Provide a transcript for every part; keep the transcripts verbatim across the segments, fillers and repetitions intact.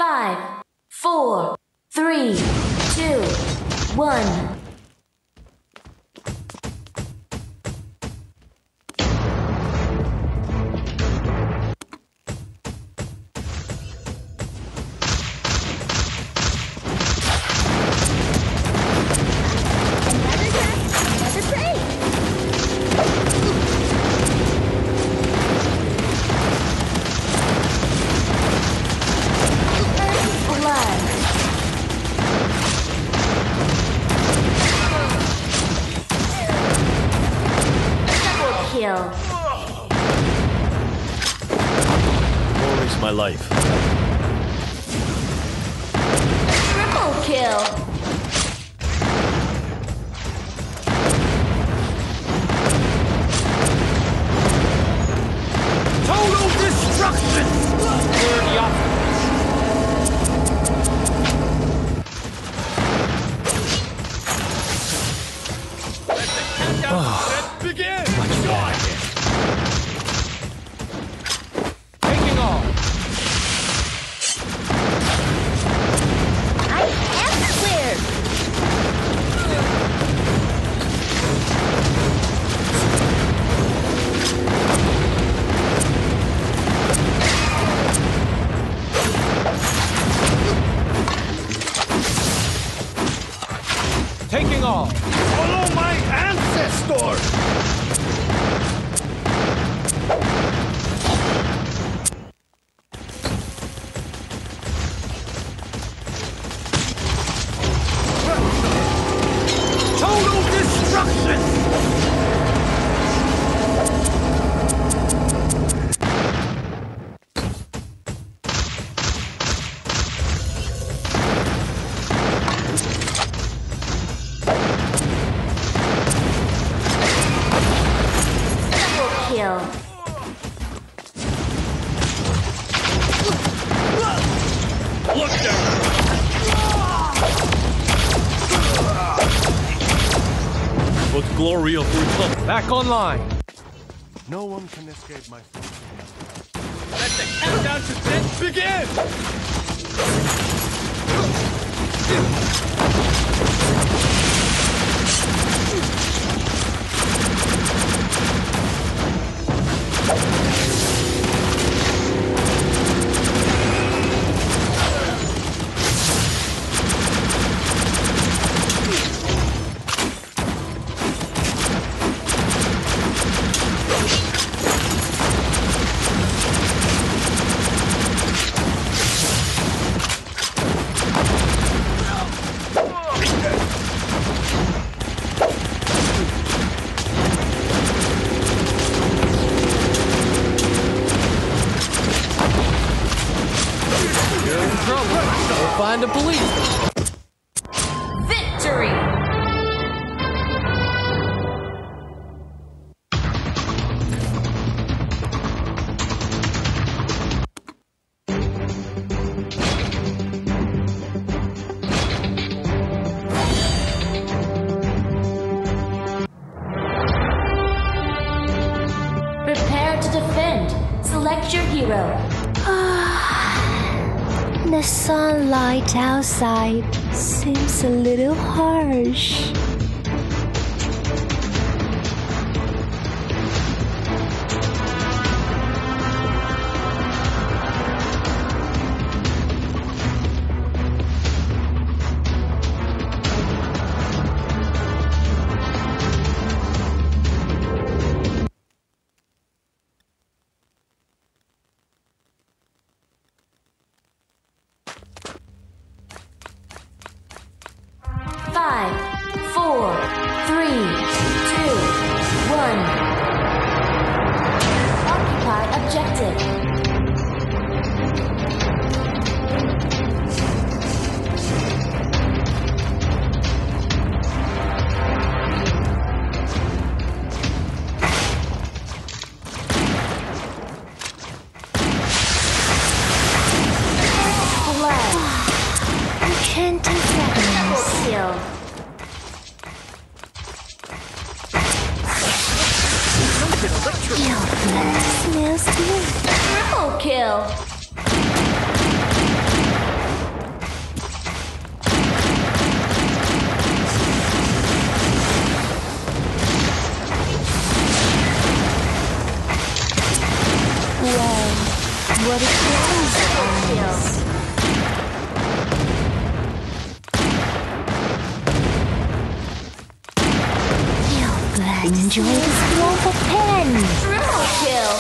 Five, four, three, two, one. Kill. War is my life. Triple kill. Total destruction! We're the opposite. Let the countdown set begin! Much better. Taking off! I am clear. Taking off! Follow my ancestors! Total destruction! Kill. Look down! For the glory of Republic. Back online! No one can escape my fate. Let the countdown to death begin! We'll find the police! Victory. Prepare to defend. Select your hero. The sunlight outside seems a little harsh. Five, four, three, two, one. Occupy objective. Enchanted dragons. Kill. Your blood smells good. Triple kill. What is yours? Enjoy this global pen! Triple kill!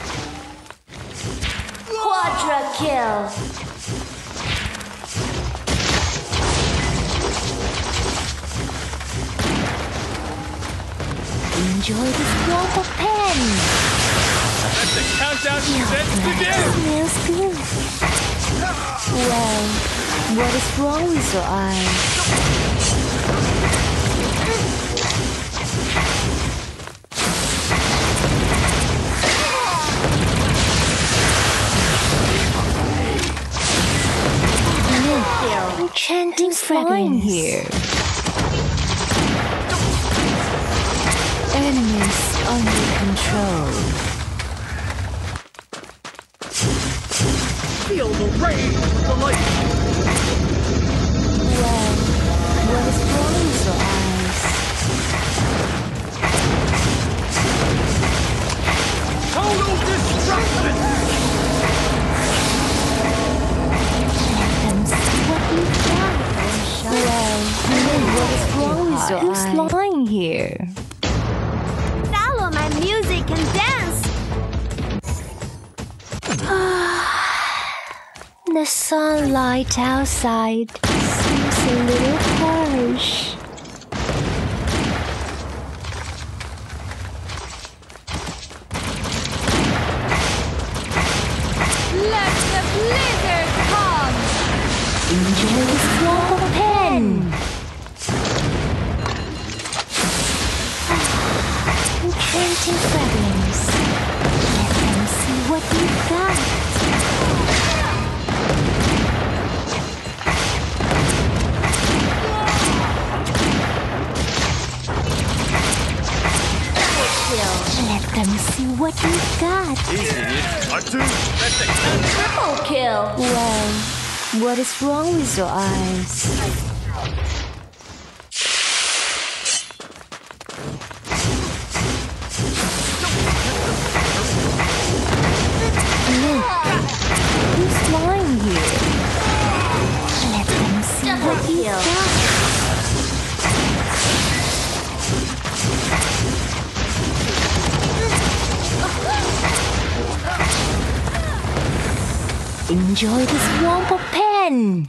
Quadra kill! Enjoy this global pen! Let the countdown to death begin! Smells good. Well, what is wrong with your eyes? Enchanting fragrance here. Enemies under control. Feel the rage of the light! Well, what is wrong with your eyes? Total destruction! Let them see what you've got. Well, what is wrong with your eyes? Who's lying here? Follow my music and dance! The sunlight outside seems a little harsh. Let the blizzard come! Enjoy this global pen! Enchanting fragrance. Let them see what you've got. Let them see what you've got. Artu, let the countdown... Triple kill! Well, what is wrong with your eyes? Look, who's lying here? Let them see Double what you've kill. got. Enjoy this Wompo pen!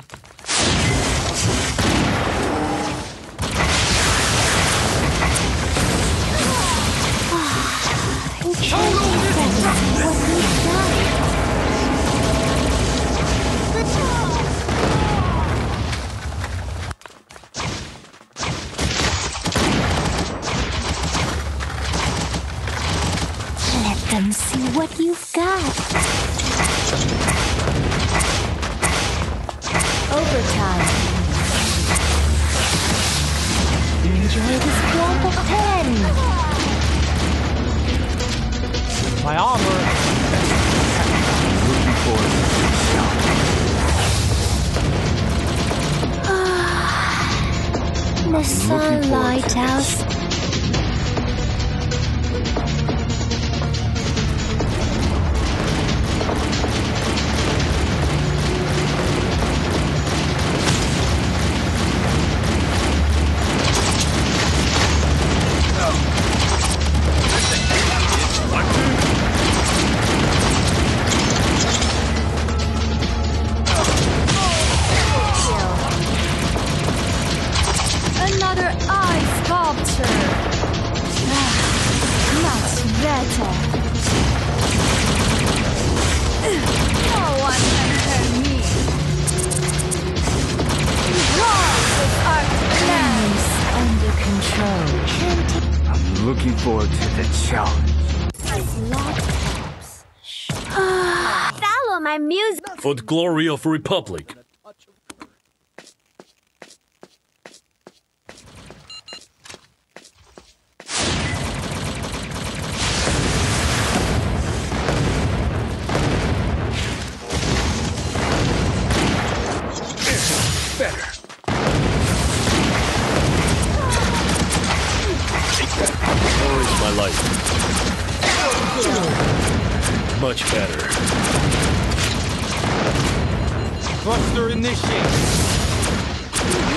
Enchanting fragrance, what you've got. Let them see what you've got. Overtime. Enjoy this global pen. My armor! Looking for it. The sunlight house. Another eye sculpture! Ah, much better! No one can hurt me! Behold this art plans! Under control. I'm looking forward to the challenge. Follow my music! For the glory of Republic. Better. Glory is my life. Much better. Thruster initiated.